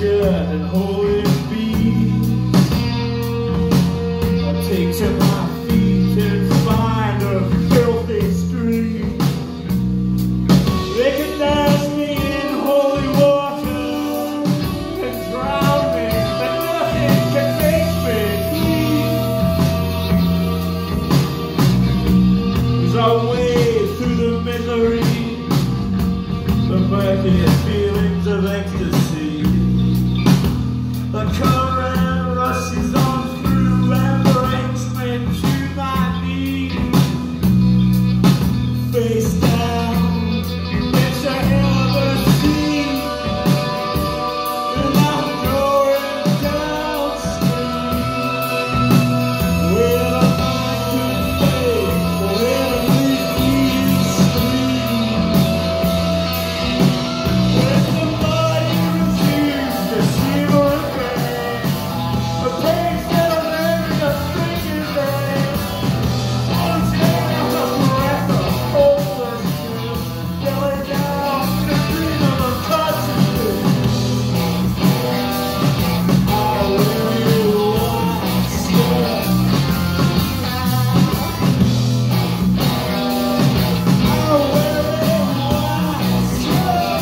shirt and holy beat. I take to my feet and find a filthy street. Recognize me in holy water and drown me, but nothing can make me clean. As I wade through the misery, the murky feelings of ecstasy, the current rushes on through and breaks me to my knees. Face down, it's a hell of a scene, and I'm going downstream. Where the mind could fade, where the leaves stream. When the body resumes to shiver again, the pain settling a thinking man, falls down the breath of hopelessness, belly down in a dream of unconsciousness. I will watch them. I will watch them.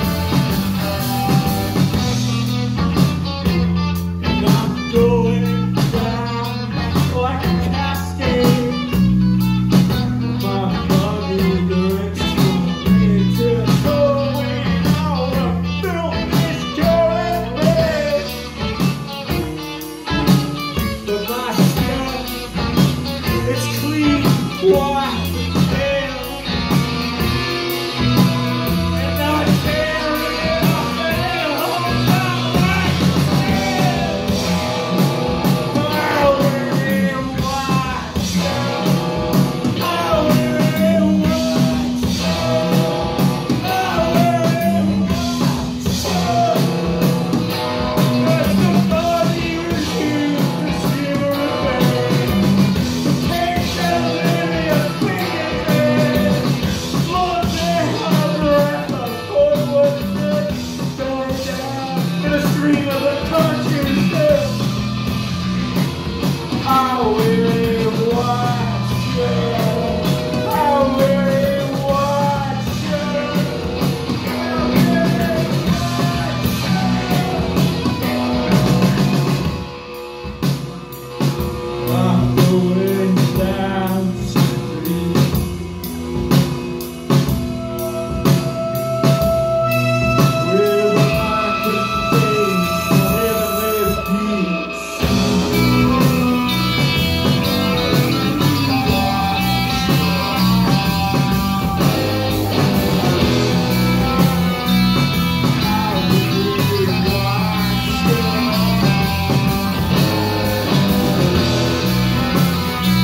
And I'm going down like a cascade. My body directs me to going out of filthy current. But my skin, it's clean, white, pale, and I carry it up and hold my life. I will watch them. I will watch them. I will watch them. As the body resumes to shiver again, the pain settling in a clinging bed, floating on a breath of hopelessness, going down in a stream of unconsciousness. I will watch them. I will watch them. I'm going downstream. Where the mind can fade for heavenly peace. I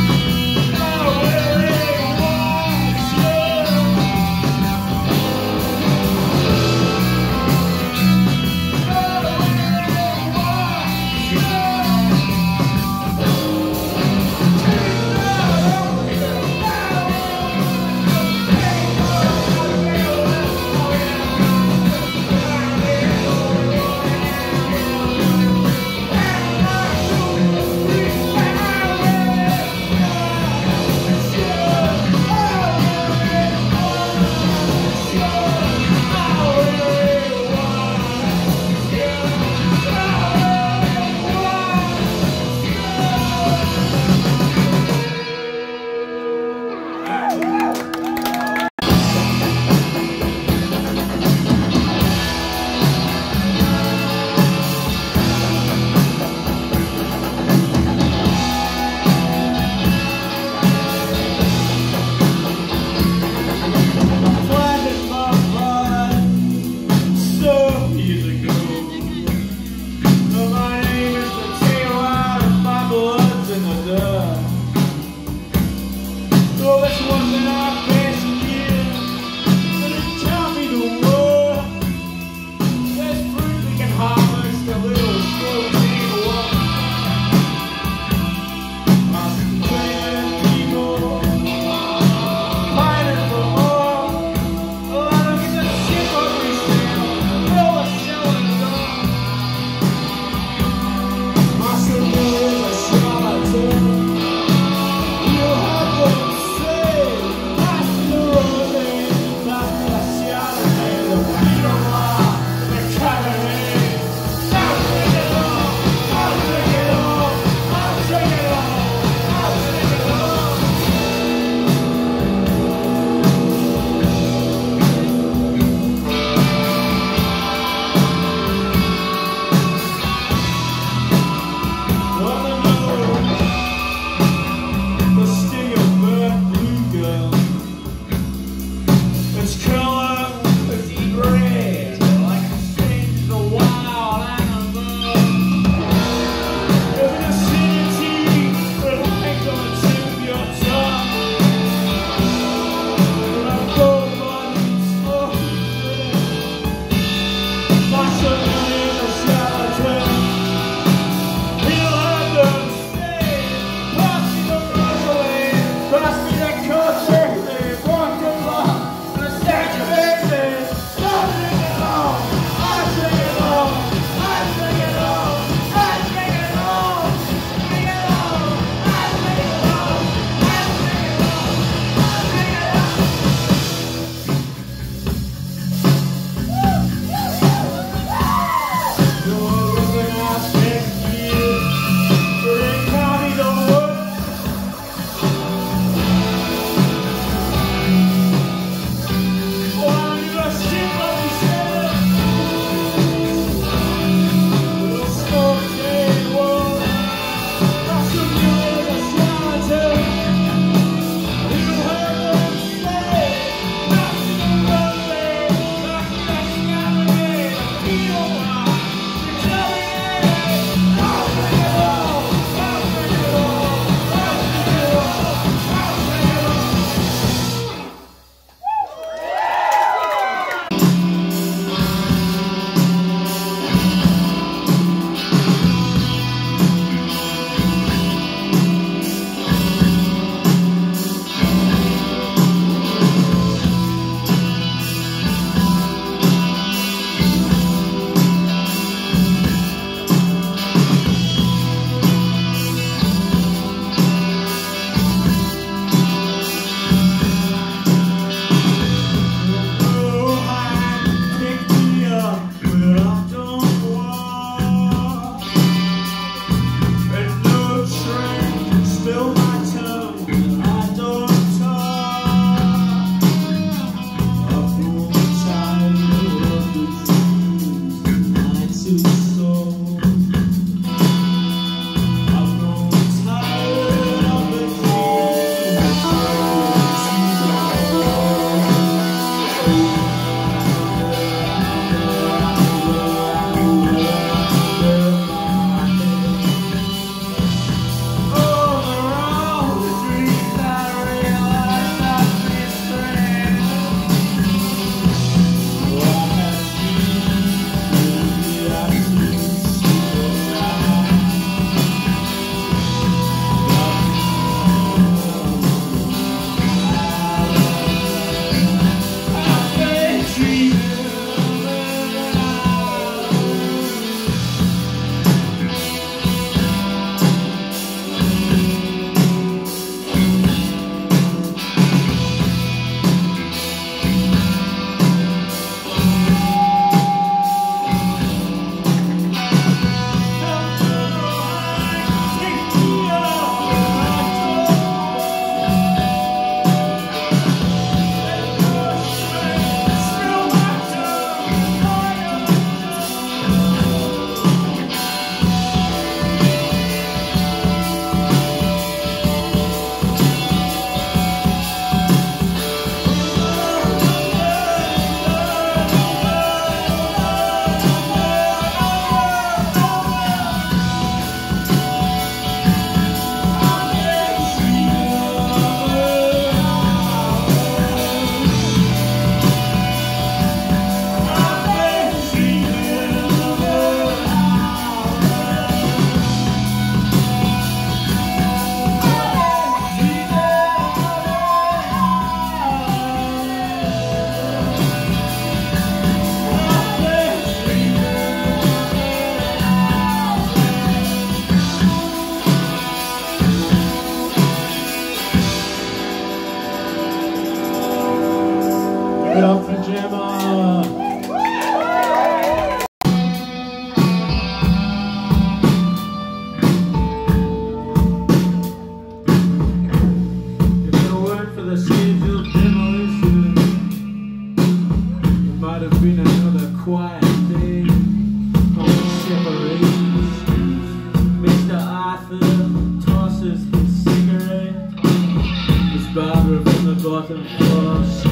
wasn't full of